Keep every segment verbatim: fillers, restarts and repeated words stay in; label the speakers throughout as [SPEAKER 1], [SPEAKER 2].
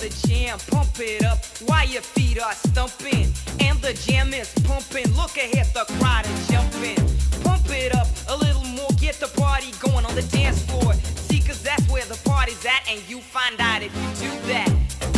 [SPEAKER 1] the jam, pump it up while your feet are stumping. And the jam is pumping, look ahead, the crowd is jumping. Pump it up a little more, get the party going on the dance floor. See, cause that's where the party's at, and you find out if you do that.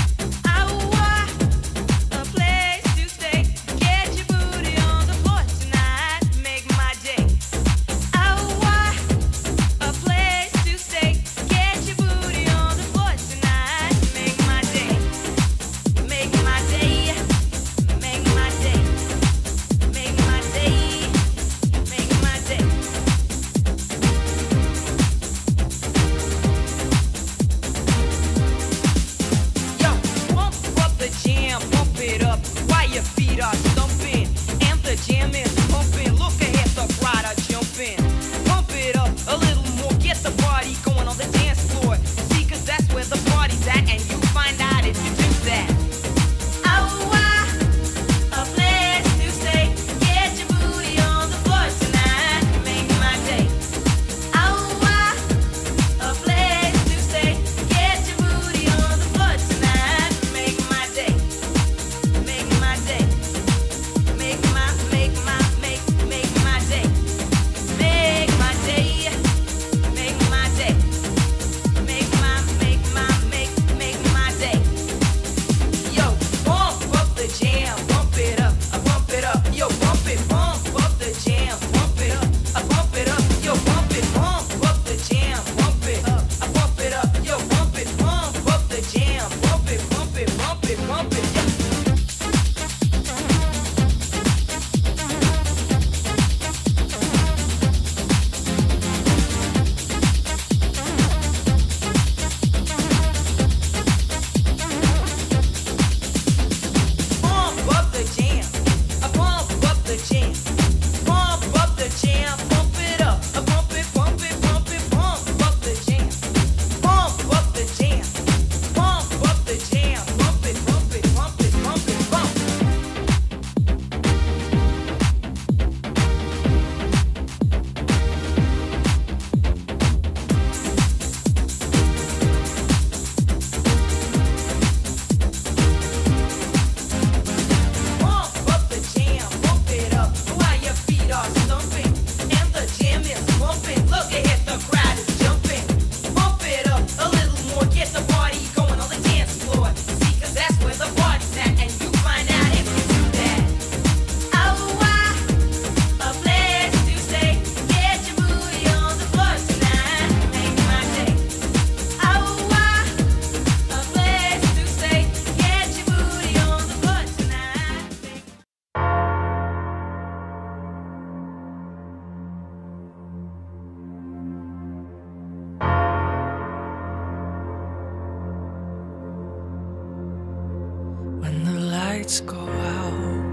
[SPEAKER 2] Go out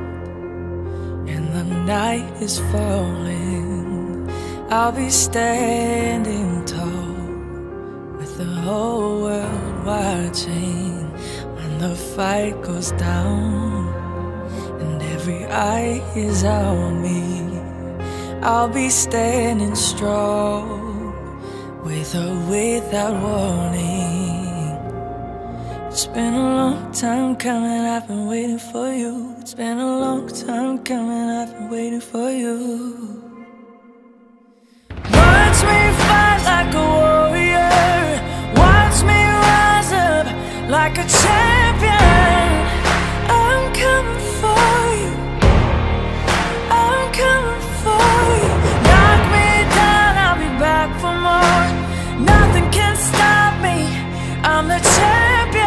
[SPEAKER 2] and the night is falling. I'll be standing tall with the whole world watching. When the fight goes down and every eye is on me, I'll be standing strong with or without warning. It's been a long time coming, I've been waiting for you. It's been a long time coming, I've been waiting for you. Watch me fight like a warrior, watch me rise up like a champion. I'm coming for you, I'm coming for you. Knock me down, I'll be back for more. Nothing can stop me, I'm the champion.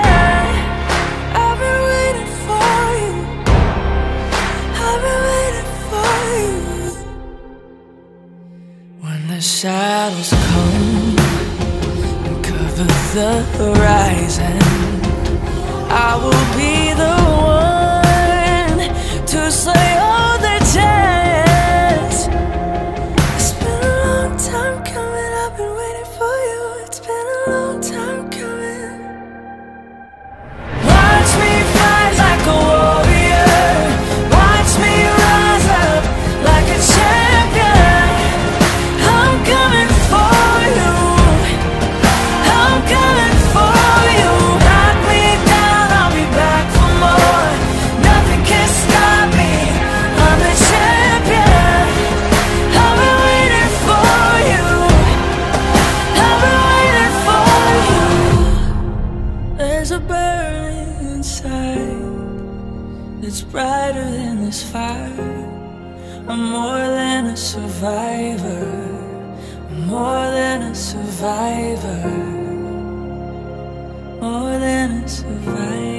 [SPEAKER 2] The shadows come and cover the horizon. I will be the one to slay all the giants. It's been a long time coming, I've been waiting for you. It's been a long time coming. Watch me fight like a warrior, watch me rise up like a champion. Coming for you, knock me down, There's a burning inside that's brighter than this fire. I'm more than a survivor, I'm more than a survivor, more than a survivor.